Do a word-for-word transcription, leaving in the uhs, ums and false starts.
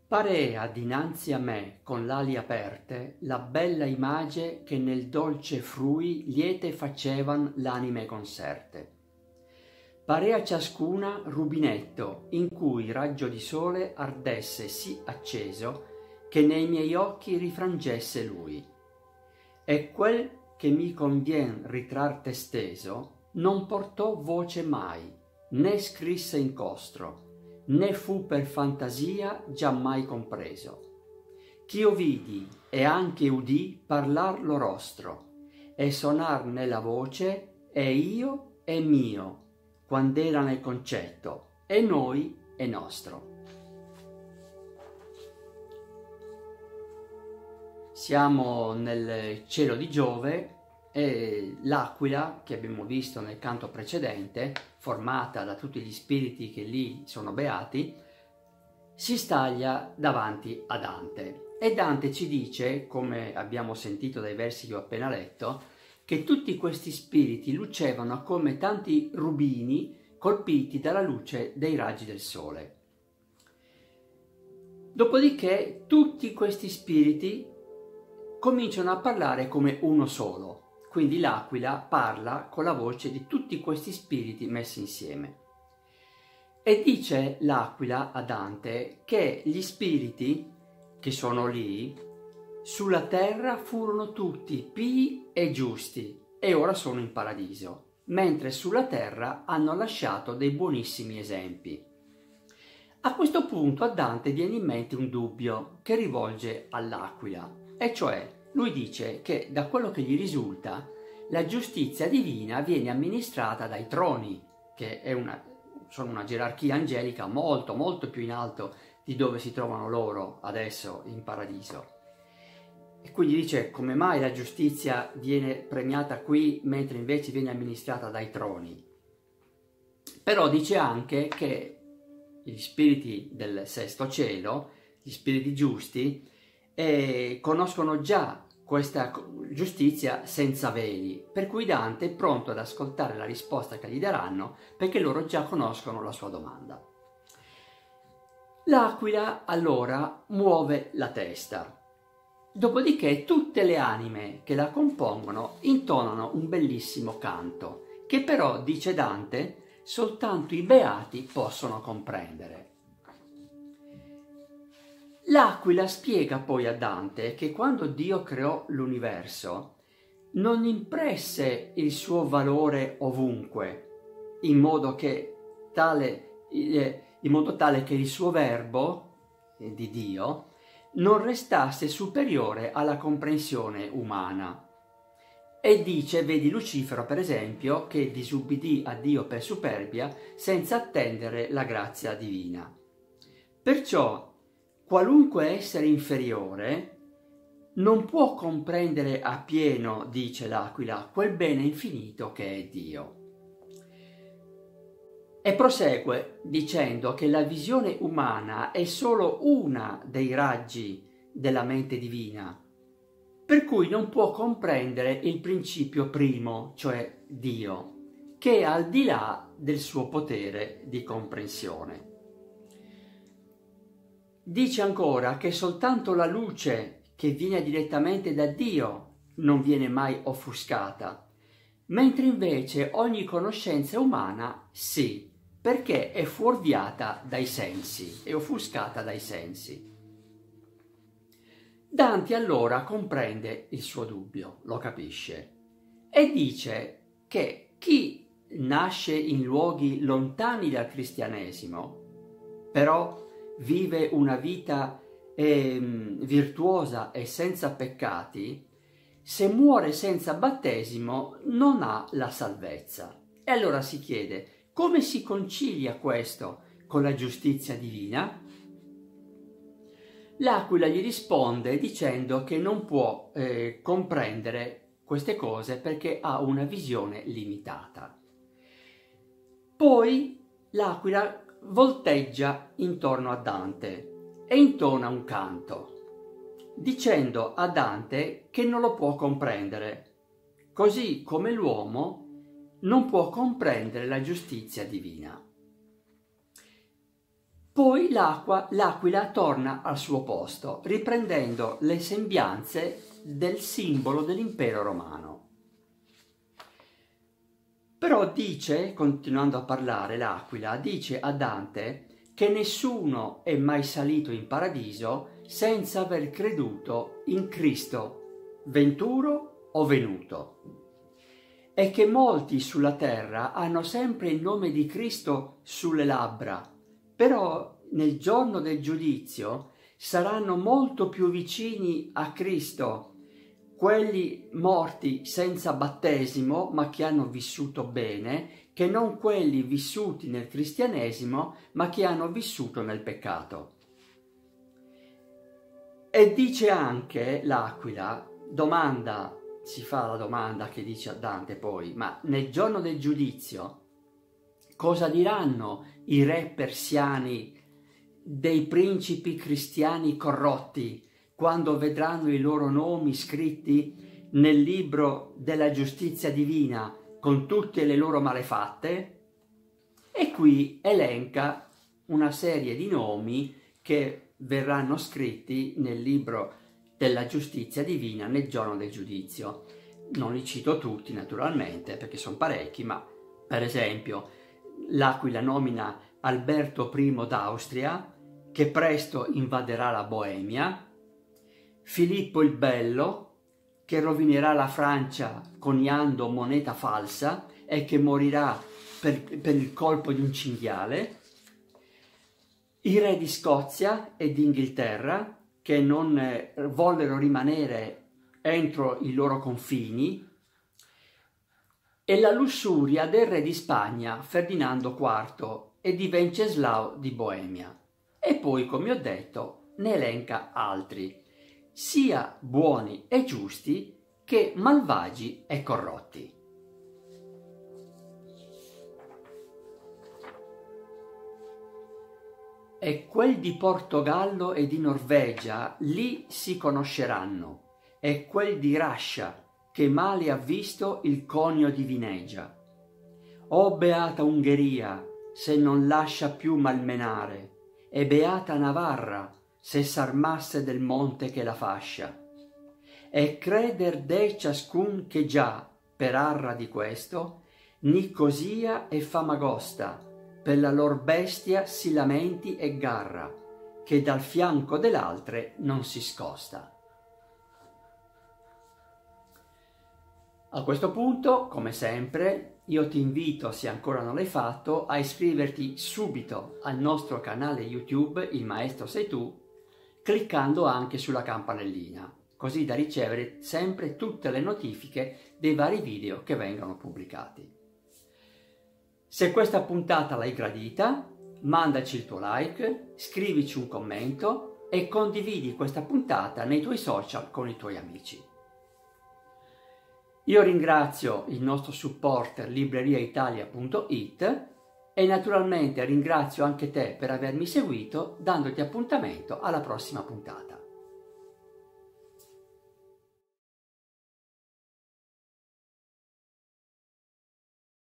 Parea dinanzi a me con l'ali aperte la bella image che nel dolce frui liete facevan l'anime conserte. Parea ciascuna rubinetto in cui raggio di sole ardesse sì acceso che nei miei occhi rifrangesse lui. E quel che mi convien ritrarte steso non portò voce mai, né scrisse in costro, né fu per fantasia giammai compreso. Ch'io vidi e anche udì parlar lo rostro e sonar nella voce e io e mio, quand'era nel concetto, e noi e nostro. Siamo nel cielo di Giove e l'aquila che abbiamo visto nel canto precedente, formata da tutti gli spiriti che lì sono beati, si staglia davanti a Dante. E Dante ci dice, come abbiamo sentito dai versi che ho appena letto, che tutti questi spiriti lucevano come tanti rubini colpiti dalla luce dei raggi del sole. Dopodiché tutti questi spiriti cominciano a parlare come uno solo. Quindi l'aquila parla con la voce di tutti questi spiriti messi insieme. E dice l'aquila a Dante che gli spiriti che sono lì sulla terra furono tutti pii e giusti e ora sono in paradiso, mentre sulla terra hanno lasciato dei buonissimi esempi. A questo punto a Dante viene in mente un dubbio che rivolge all'aquila, e cioè lui dice che da quello che gli risulta la giustizia divina viene amministrata dai troni, che è una, sono una gerarchia angelica molto molto più in alto di dove si trovano loro adesso in paradiso. E quindi dice come mai la giustizia viene premiata qui mentre invece viene amministrata dai troni. Però dice anche che gli spiriti del sesto cielo, gli spiriti giusti, eh, conoscono già questa giustizia senza veli, per cui Dante è pronto ad ascoltare la risposta che gli daranno perché loro già conoscono la sua domanda. L'aquila allora muove la testa, dopodiché tutte le anime che la compongono intonano un bellissimo canto che però, dice Dante, soltanto i beati possono comprendere. L'aquila spiega poi a Dante che quando Dio creò l'universo non impresse il suo valore ovunque, in modo che tale, in modo tale che il suo verbo di Dio non restasse superiore alla comprensione umana. E dice, vedi Lucifero per esempio, che disubbidì a Dio per superbia senza attendere la grazia divina. Perciò qualunque essere inferiore non può comprendere appieno, dice l'aquila, quel bene infinito che è Dio. E prosegue dicendo che la visione umana è solo una dei raggi della mente divina, per cui non può comprendere il principio primo, cioè Dio, che è al di là del suo potere di comprensione. Dice ancora che soltanto la luce che viene direttamente da Dio non viene mai offuscata, mentre invece ogni conoscenza umana sì, perché è fuorviata dai sensi, è offuscata dai sensi. Dante allora comprende il suo dubbio, lo capisce, e dice che chi nasce in luoghi lontani dal cristianesimo, però vive una vita eh, virtuosa e senza peccati, se muore senza battesimo non ha la salvezza. E allora si chiede, come si concilia questo con la giustizia divina? L'aquila gli risponde dicendo che non può eh, comprendere queste cose perché ha una visione limitata. Poi l'aquila volteggia intorno a Dante e intona un canto, dicendo a Dante che non lo può comprendere, così come l'uomo non può comprendere la giustizia divina. Poi poi l'acqua, l'aquila torna al suo posto, riprendendo le sembianze del simbolo dell'impero romano. Però dice, continuando a parlare, l'aquila dice a Dante che nessuno è mai salito in paradiso senza aver creduto in Cristo, venturo o venuto, e che molti sulla terra hanno sempre il nome di Cristo sulle labbra, però nel giorno del giudizio saranno molto più vicini a Cristo quelli morti senza battesimo ma che hanno vissuto bene, che non quelli vissuti nel cristianesimo ma che hanno vissuto nel peccato. E dice anche l'aquila, domanda, si fa la domanda che dice a Dante poi, ma nel giorno del giudizio cosa diranno i re persiani dei principi cristiani corrotti quando vedranno i loro nomi scritti nel libro della giustizia divina con tutte le loro malefatte? E qui elenca una serie di nomi che verranno scritti nel libro della giustizia divina nel giorno del giudizio. Non li cito tutti naturalmente perché sono parecchi, ma per esempio l'aquila nomina Alberto primo d'Austria, che presto invaderà la Boemia, Filippo il Bello, che rovinerà la Francia coniando moneta falsa e che morirà per, per il colpo di un cinghiale, i re di Scozia e di Inghilterra, che non eh, vollero rimanere entro i loro confini, e la lussuria del re di Spagna, Ferdinando quarto, e di Venceslao di Boemia. E poi, come ho detto, ne elenca altri, sia buoni e giusti che malvagi e corrotti. E quel di Portogallo e di Norvegia lì si conosceranno, e quel di Rascia che male ha visto il conio di Vinegia. O beata Ungheria se non lascia più malmenare, e beata Navarra se s'armasse del monte che la fascia. E creder de ciascun che già, per arra di questo, Nicosia e Famagosta, per la lor bestia si lamenti e garra, che dal fianco dell'altre non si scosta. A questo punto, come sempre, io ti invito, se ancora non l'hai fatto, a iscriverti subito al nostro canale YouTube Il Maestro Sei Tu, cliccando anche sulla campanellina, così da ricevere sempre tutte le notifiche dei vari video che vengono pubblicati. Se questa puntata l'hai gradita, mandaci il tuo like, scrivici un commento e condividi questa puntata nei tuoi social con i tuoi amici. Io ringrazio il nostro supporter libreria italia punto it e naturalmente ringrazio anche te per avermi seguito, dandoti appuntamento alla prossima puntata.